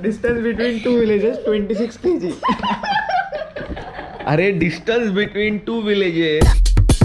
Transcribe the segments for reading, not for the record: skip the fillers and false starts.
Distance between 2 villages 26 kg. अरे distance between 2 villages.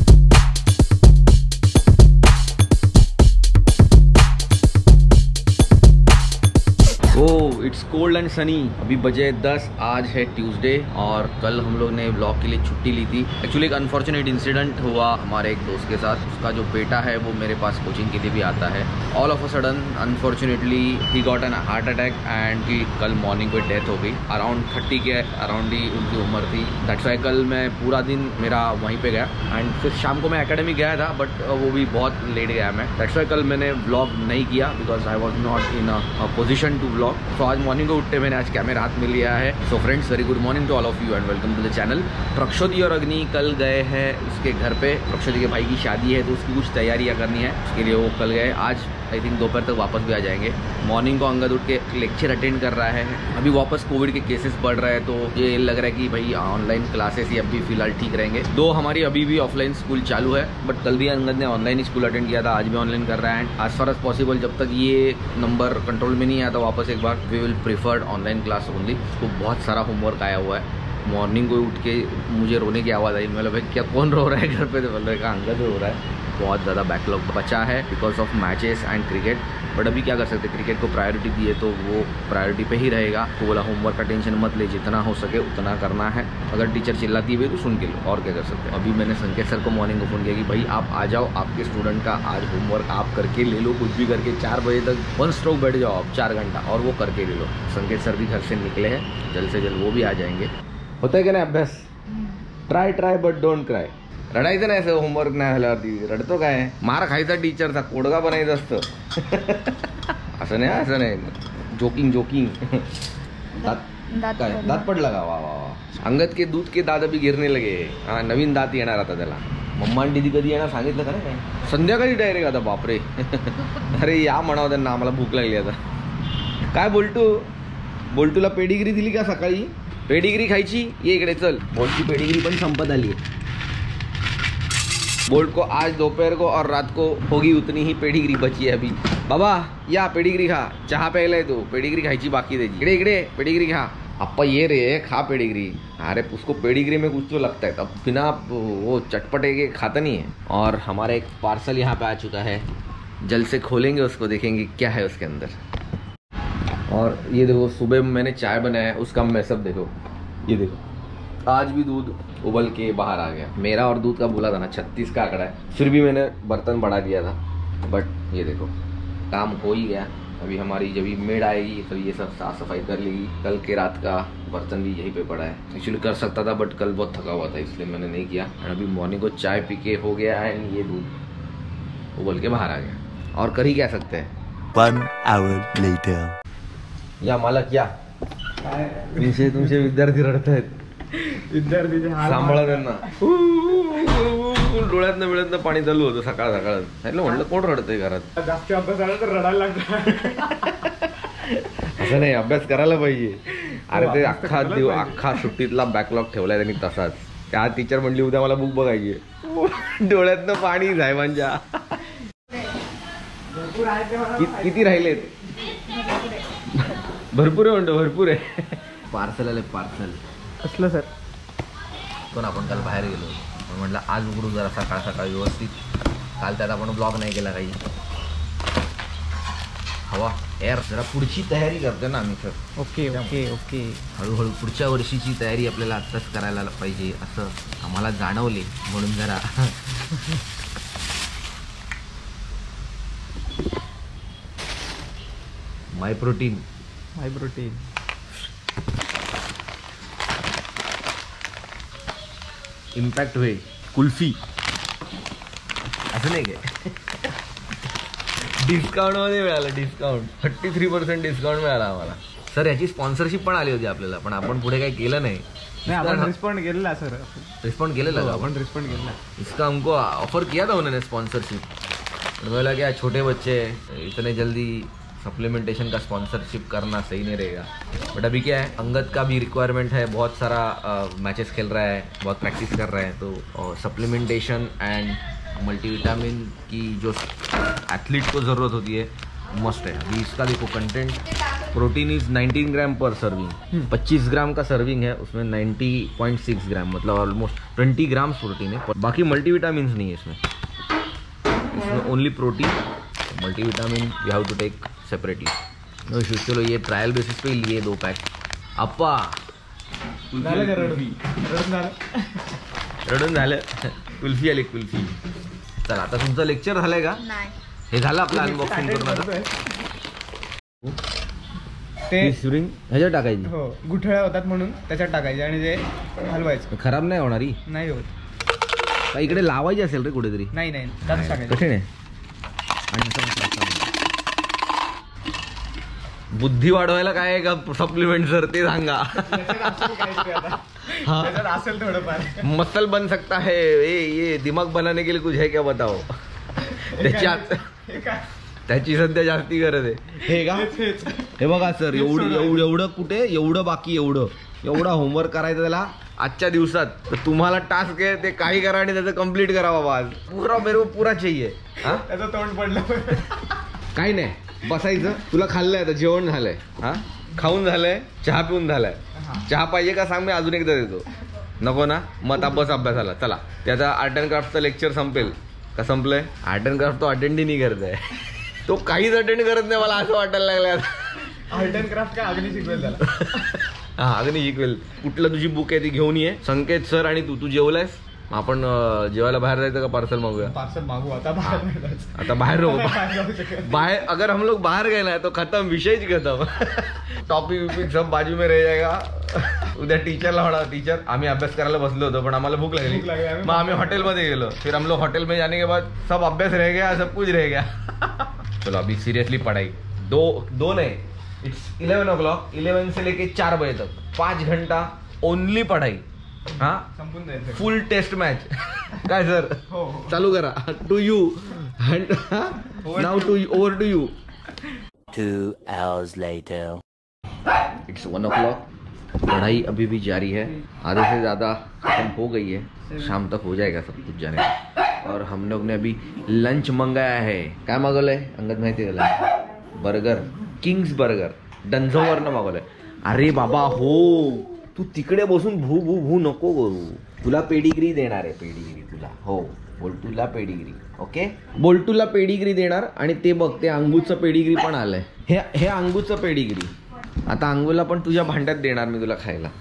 Oh it's cold and sunny. अभी बजे 10. आज है ट्यूसडे और कल हम लोग ने व्लॉग के लिए छुट्टी ली थी. एक्चुअली एक अनफॉर्चुनेट इंसिडेंट हुआ हमारे एक दोस्त के साथ. उसका जो बेटा है वो मेरे पास कोचिंग के लिए भी आता है. All of a sudden unfortunately he got an heart attack and की कल मॉर्निंग कोई डेथ हो गई. अराउंड 30 के अराउंड ही उनकी उम्र थी. दैट्स वाई कल मैं पूरा दिन मेरा वहीं पे गया एंड फिर शाम को मैं एकेडमी गया था बट वो भी बहुत लेट गया मैं. दैट्स वाई कल मैंने व्लॉग नहीं किया because I was not in a position to vlog. तो आज मॉर्निंग को उठते मैंने आज कैमरा हाथ में लिया है. So friends very good morning to all of you and welcome to the channel. प्रक्षोदी और अग्नि कल गए हैं उसके घर पे. प्रक्षोदी के भाई की शादी है तो उसकी कुछ तैयारियां करनी है. उसके लिए वो कल गए. आज आई थिंक दोपहर तक वापस भी आ जाएंगे. मॉर्निंग को अंगद उठ के लेक्चर अटेंड कर रहा है. अभी वापस कोविड के केसेस बढ़ रहे हैं तो ये लग रहा है कि भाई ऑनलाइन क्लासेस ही अभी फिलहाल ठीक रहेंगे. दो हमारी अभी भी ऑफलाइन स्कूल चालू है बट कल भी अंगद ने ऑनलाइन ही स्कूल अटेंड किया था. आज भी ऑनलाइन कर रहा है and as far as possible जब तक ये नंबर कंट्रोल में नहीं आता वापस एक बार we will preferred online class only. उसको बहुत सारा होमवर्क आया हुआ है. मॉर्निंग को उठ के मुझे रोने की आवाज़ आई. मतलब भाई क्या कौन रो रहा है घर पे. तो बोल रहे का अंगद रो रहा है. बहुत ज़्यादा बैकलॉग बचा है because of matches and cricket. But अभी क्या कर सकते. क्रिकेट को प्रायोरिटी दी है तो वो प्रायोरिटी पे ही रहेगा. तो बोला होमवर्क का टेंशन मत ले, जितना हो सके उतना करना है. अगर टीचर चिल्लाती है तो सुन के लो और क्या कर सकते हैं. अभी मैंने संकेत सर को मॉर्निंग को फ़ोन किया कि भाई आप आ जाओ, आपके स्टूडेंट का आज होमवर्क आप करके ले लो. कुछ भी करके 4 बजे तक 1 स्ट्रोक बैठ जाओ आप 4 घंटा और वो करके ले लो. संकेत सर भी घर से निकले हैं. जल्द से जल्द वो भी आ जाएंगे. होता है का नाही अभ्यास. Try but don't cry. रडायचं नाही असं होमवर्क नाही झाल्यावरती. रडतो काय. मार खायचा टीचरचा, कोडगा बनायचं असतं. असं नाही. जोकिंग. दात पडला का. वा. अंगद के दूध के दात अभी गिरने लगे. हा नवीन दात येणार आता त्याला. मम्मा आणि दीदी कधी येणार सांगितलं का नाही. संध्याकाळी डायरेक्ट आता. बापरे. अरे या म्हणावं त्यांना, आम्हाला भूक लागली आता. काय बोल्टूला पेडिग्री दिली का सकाळी. पेडिग्री खायची. ये इकडे चल. बोल्टची पेडिग्री पण संपत आली है. बोल्ट को आज दोपहर को और रात को होगी उतनी ही पेडिग्री बची है अभी. बाबा या पेडिग्री खा. चहा प्यायलाय तो. पेडिग्री खायची बाकी त्याची. इकडे पेडिग्री खा. अप्पा ये रे खा पेडिग्री. अरे उसको पेडिग्री में कुछ तो लगता है. तब बिना वो चटपटे के खाता नहीं है. और हमारा एक पार्सल यहाँ पे आ चुका है. जल्द से खोलेंगे उसको, देखेंगे क्या है उसके अंदर. और ये देखो सुबह मैंने चाय बनाया है उसका मैसअप देखो. ये देखो आज भी दूध उबल के बाहर आ गया. मेरा और दूध का बोला था ना 36 का आंकड़ा है. फिर भी मैंने बर्तन बढ़ा दिया था बट ये देखो काम हो ही गया. अभी हमारी जब मेड आएगी तो ये सब साफ सफाई कर लेगी. कल के रात का बर्तन भी यहीं पे पड़ा है. एक्चुअली कर सकता था बट कल बहुत थका हुआ था इसलिए मैंने नहीं किया. और अभी मॉर्निंग को चाय पी के हो गया है एंड ये दूध उबल के बाहर आ गया. और कर ही क्या सकते हैं. 1 hour later. या मालक या तुमचे विद्यार्थी रडत आहेत. विद्यार्थी सांभाळा त्यांना. डोळ्यातनं पाणी चालू होतं सकाळ म्हटलं कोण रडतंय घरात. जास्त अभ्यास आला तर रडायला लागतं. असं नाही, अभ्यास करायला पाहिजे. अरे ते अख्खा सुट्टीतला बॅकलॉग ठेवलाय त्यांनी तसाच. त्या टीचर म्हणली उद्या मला बुक बघायची. डोळ्यातनं पाणी साहेबांच्या. किती राहिलेत. भरपूर आहे म्हणतो. भरपूर आहे. पार्सल आले. पार्सल कसलं सर. पण आपण काल बाहेर गेलो म्हटलं आज उघडू जरा सकाळ व्यवस्थित. काल त्यात आपण ब्लॉग नाही केला काही. हवा यार जरा पुढची तयारी करतो ना आम्ही सर. ओके हळूहळू पुढच्या वर्षीची तयारी आपल्याला आत्ताच करायला पाहिजे असं आम्हाला जाणवले. म्हणून जरा my protein impact whey kulfi. असं नाही काय. डिस्काउंटमध्ये मिळालं. डिस्काउंट 33% डिस्काउंट मिळाला आम्हाला. सर याची स्पॉन्सरशिप पण आली होती आपल्याला पण आपण पुढे काही केलं नाही. आपण रिस्पॉन्ड केलेला सर. रिस्पॉन्ड केलेला का अपन रिस्पॉन्ड केलेला. इसका हमको ऑफर किया था उन्होंने स्पॉन्सरशिप. बोला क्या छोटे बच्चे इतने जल्दी सप्लीमेंटेशन का स्पॉन्सरशिप करना सही नहीं रहेगा. बट अभी क्या है अंगद का भी रिक्वायरमेंट है. बहुत सारा मैचेस खेल रहा है, बहुत प्रैक्टिस कर रहा है. तो सप्लीमेंटेशन एंड मल्टीविटामिन की जो एथलीट को ज़रूरत होती है मस्ट है. अभी इसका देखो content protein is 19 gram per serving, 25 gram का सर्विंग है, उसमें 90.6 ग्राम मतलब ऑलमोस्ट 20 ग्राम प्रोटीन है। बाकी मल्टीविटामिन नहीं है इसमें only protein, multivitamin you have to take separately. चलो ये ट्रायल बेसिस पे लिए 2 पैक। अप्पा रडून झालं कुल्फी आली कुल्फी। चला आता तुमचं लेक्चर झालंय का? हे झालं आपलं अनबॉक्सिंग करून। ते ह्याच्यात टाकायची, हो गुठळ्या होतात म्हणून त्याच्यात टाकायचे आणि ते हलवायचं, खराब नाही होणारी नाही होत। का इकडे लावायची असेल रे कुठेतरी? नाही नाही त्यात टाकायचं, कठीण आहे। बुद्धी वाढवायला काय आहे का सप्लिमेंट सर ते सांगा। त्याच्यात असेल थोडंफार। मसल बन सकता है ये दिमाग बनाने के लिए कुछ है क्या बताओ? त्याच्यात त्याची सध्या जास्ती गरज आहे। हे का हे बघा सर, एवढं कुठे एवढं बाकी एवढा होमवर्क करायचं त्याला आजच्या दिवसात। तर तुम्हाला टास्क आहे ते काही करा आणि त्याचं कम्प्लीट करा बाबा आज। पुरा मेरे को पुरा चाहिए। त्याचं तोंड पडलं काही नाही, बसायचं। तुला खाल्लंय आता, जेवण झालंय, हा खाऊन झालंय, चहा पिऊन झालाय, चहा पाहिजे का सांग, मी अजून एकदा देतो। नको ना? मग बस अभ्यासाला चला। त्याचा आर्ट अँड क्राफ्टचं लेक्चर संपेल का? संपलंय। आर्ट अँड क्राफ्ट तो अटेंडही नाही करत आहे, तो काहीच अटेंड करत नाही, मला असं वाटायला लागलं आता। आर्ट अँड क्राफ्ट काय अग्नी शिकवेल त्याला? हा अग्नी शिकवेल। कुठलं तुझी बुक आहे ती घेऊन ये। संकेत सर आणि तू जेवलायस? आपण जेवायला बाहेर जायचं का पार्सल मागूया? पार्सल मागू आता बाहेर। आता बाहेर नको, बाहर अगर हम लोग बाहर गए ना तो खत्म, विषय खत्म। टॉपिक विपिक सब बाजू में रह जाएगा। उद्या टीचरला होणार, टीचर आम्ही अभ्यास करायला बसलो होतो पण आम्हाला भूक लागली, मग आम्ही हॉटेलमध्ये गेलो। फिर हम लोग होटल में जाने के बाद सब अभ्यास रह गया, सब कुछ रह गया। चलो अभी सीरियसली पढ़ाई। दो नहीं, इट्स 11 o'clock, 11 से लेके 4 बजे तक 5 घंटा ओनली पढ़ाई। हाँ संपून जायचं, फुल टेस्ट मॅच। काय सर? हो चालू करा। To you now, to over to you. 2 hours later. It's 1 o'clock, पढ़ाई अभी भी जारी है, आधे से ज़्यादा खत्म हो गई है, शाम तक हो जाएगा सब कुछ जाने का। और हम लोग ने अभी लंच मंगाया है। काय मागवलंय अंगद माहिती आहे त्याला? बर्गर, किंग्स बर्गर डंझोवरनं मागवलंय। अरे बाबा हो, तू तिकडे बसून भू भू भू नको करू, तुला पेडिग्री देणार आहे, पेडिग्री तुला। हो बोल, तुला पेडिग्री, ओके बोल, तुला पेडिग्री देणार। आणि ते बघ, ते अंगूचं पेडिग्री पण आलंय, हे अंगूचं पेडिग्री। आता अंगूला पण तुझ्या भांड्यात देणार मी तुला खायला।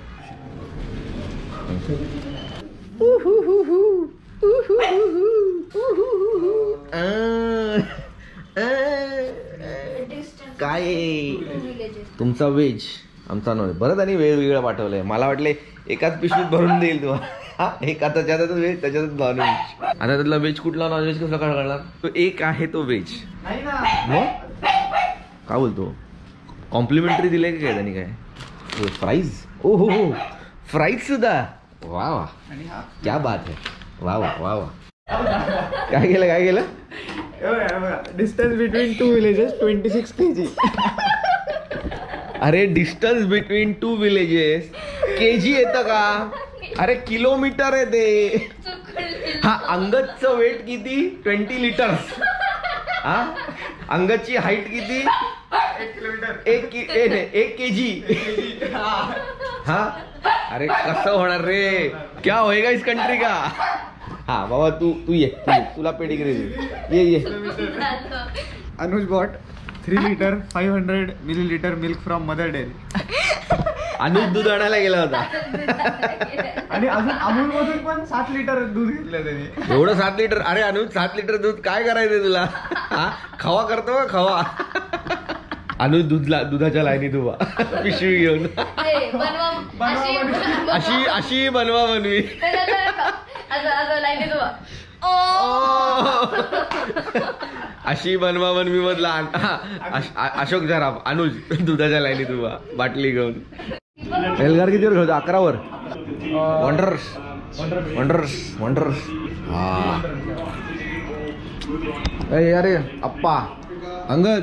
काय तुमचा व्हेज, आमचा नॉन। बरं त्यांनी वेगवेगळं पाठवलंय, मला वाटले एकाच पिशवीत भरून देईल तुम्हाला। एक आता त्याच्यातच व्हेज, त्याच्यातच नॉनव्हेज। आता त्यातला व्हेज कुठला नॉनव्हेज कसं कळणार? तो एक आहे तो व्हेज। मग काय बोलतो? कॉम्प्लिमेंटरी दिले का काय त्यांनी? काय फ्राईज? ओ हो हो, फ्राईज सुद्धा, वा वा क्या बात है, वा वा वा वा। काय केलं? Distance between 2 villages 26 kg। अरे डिस्टन्स बिटवीन 2 villages केजी येतं का? अरे किलोमीटर आहे ते। हा अंगदचं वेट किती? 20 लिटर्स। हा अंगदची हाईट किती? 1 किलोमीटर, 1 kg। हा अरे कसं होणार रे? क्या होएगा इस कंट्री का? हा बाबा तू ये, तुला पेडिग्री दे, ये। Anuj bought 3 liter 500 milliliter milk from Mother Dairy. Anuj दूध आणायला गेला होता आणि अजून अमूल मधून पण 7 लिटर दूध घेतलं त्याने। एवढं 7 लिटर? अरे अनुज 7 लिटर दूध काय करायचंय तुला? हा खवा करतो का खवा? अनुज दुधाच्या लाईनीत उभा पिशवी घेऊन, अशी बनवी। अशी बनवी मधला अशोक जराफ, अनुज दुधाच्या लाईनीत उभा बाटली घेऊन। एल्गार कितीवर घेतो? 11वर। वंडर्स। हा अरे अप्पा अंगद,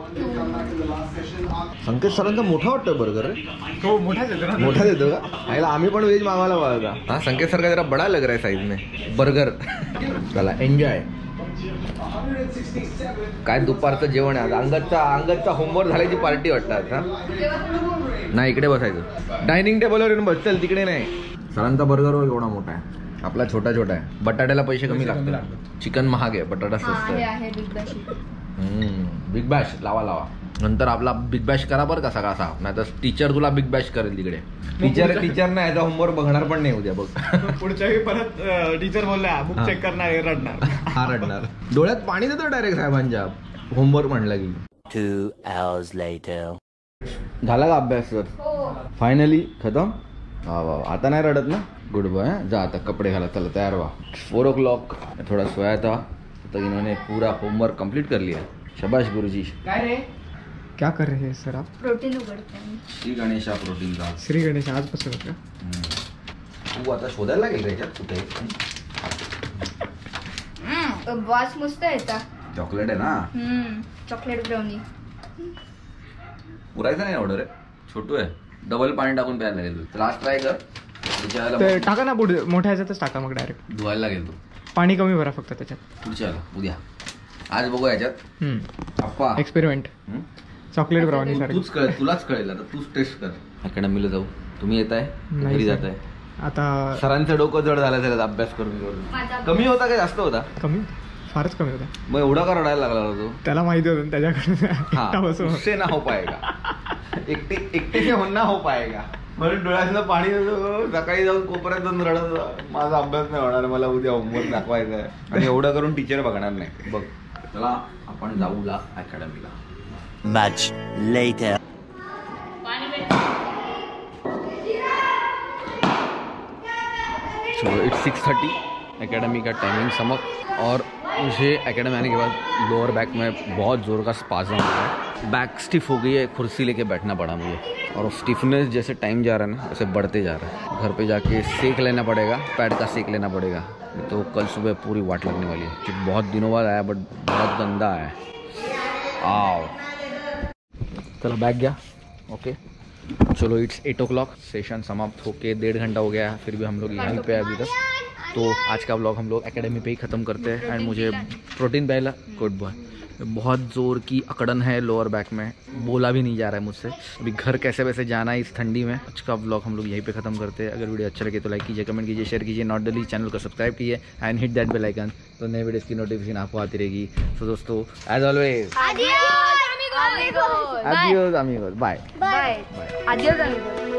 संकेत सरांचा मोठा वाटतं बर्गर रे। तो मोठा देतो का? आईला आम्ही पण व्हेज मागवायला पाहिजे। हा संकेत सर का जरा बडा लग रहा है साइज में बर्गर। चला एंजॉय। काय दुपारचं जेवण आहे अंगदचा होमवर्क झाल्याची पार्टी वाटतात. हा नाही इकडे बसायचं डायनिंग टेबलवर येऊन बस. चल तिकडे नाही. सरांचा बर्गर एवढा मोठा आहे, आपला छोटा छोटा आहे. बटाट्याला पैसे कमी लागतात. चिकन महाग आहे, बटाटा स्वस्त आहे. बिग बॅश लावा. नंतर आपला बिग बॅश करा बरं का सगळा साफ, नाही तर टीचर तुला बिग बॅश करेल तिकडे. टीचर नाही याचा होमवर्क बघणार पण नाही उद्या बघ. पुढच्या वेळी परत टीचर बोलल्या बुक चेक करणार रडणार. हा रडणार. डोळ्यात पाणी देतो डायरेक्ट साहेबांच्या होमवर्क म्हणलं की. 2 hours later. झाला का अभ्यास सर? फायनली खतम. वा आता नाही रडत ना. Good boy. जा आता कपडे घाला, चला तयार व्हा. 4 o'clock थोड़ा सोया था तो इन्होंने पूरा होमवर्क कंप्लीट कर लिया. शाबाश गुरुजी. काय रे क्या कर रहे हैं सर आप? प्रोटीन उघडते मी. श्री गणेशा प्रोटीन का. श्री गणेश आजपासून का? तू आता शोधायला लागेल याच्यात कुठे. वास मस्त येता. चॉकलेट आहे ना. Chocolate brownie. पुरायचं नाही ऑर्डर आहे, छोटू आहे. डबल पाणी टाकून प्यायला लागेल. लास्ट ट्राय कर. ते टाका ना पुढे मोठ्या ह्याच्यातच टाका मग डायरेक्ट. धुवायला लागेल तू. पाणी कमी भरा फक्त त्याच्यात. पुढच्या उद्या. आज बघू याच्यात अप्पा एक्सपेरिमेंट. चॉकलेट ब्राउनी सारखं. तूच कळेल, तुलाच कळेल. आता तूच टेस्ट कर. अकॅडमीला जाऊ. तुम्ही येत आहे नाही घरी सर. जात आहे. आता सरांचं डोकं जड झालं असेल अभ्यास करून. कमी होता का जास्त होता? कमी, फारच कमी होता. मग एवढा का रडायला लागला होता तो? त्याला माहिती होतं त्याच्याकडे उससे ना हो पाएगा. एकटे से होना हो पाएगा. म्हणून डोळ्यातलं पाणी येतं. सकाळी जाऊन कोपऱ्यात जाऊन रडत माझा अभ्यास नाही होणार, मला उद्या होमवर्क दाखवायचा आहे. आणि एवढं करून टीचर बघणार नाही. बघ चला आपण जाऊ ला अकॅडमीला. Much later. इट्स 6:30 एकेडमी का टाइमिंग समझ. और मुझे एकेडमी आने के बाद लोअर बैक में बहुत ज़ोर का स्पाज़म हो रहा है. बैक स्टिफ हो गई है, कुर्सी लेके बैठना पड़ा मुझे. और स्टिफनेस जैसे टाइम जा रहा है ना वैसे बढ़ते जा रहा है. घर पे जाके सेक लेना पड़ेगा, पैड का सेक लेना पड़ेगा. तो कल सुबह पूरी वाट लगने वाली है. कि बहुत दिनों बाद आया बट बहुत गंदा आया है. आओ चलो बैग गया. ओके चलो इट्स 8 o'clock. सेशन समाप्त होके 1.5 घंटा हो गया है, फिर भी हम लोग यहीं पे अभी तक. तो आज का व्लॉग हम लोग एकेडमी पे ही ख़त्म करते हैं. एंड मुझे प्रोटीन पहला गुड बॉय. बहुत ज़ोर की अकड़न है लोअर बैक में, बोला भी नहीं जा रहा है मुझसे. अभी घर कैसे वैसे जाना है इस ठंडी में. आज का व्लॉग हम लोग यहीं पे ख़त्म करते हैं. अगर वीडियो अच्छा लगे तो लाइक कीजिए, कमेंट कीजिए, शेयर कीजिए. नॉट डेली चैनल को सब्सक्राइब कीजिए and hit that bell icon. तो नए वीडियोज़ की नोटिफिकेशन आपको आती रहेगी. तो दोस्तों as always Adiós, amigos. Adiós amigos. Bye. Bye. Adiós, amigos.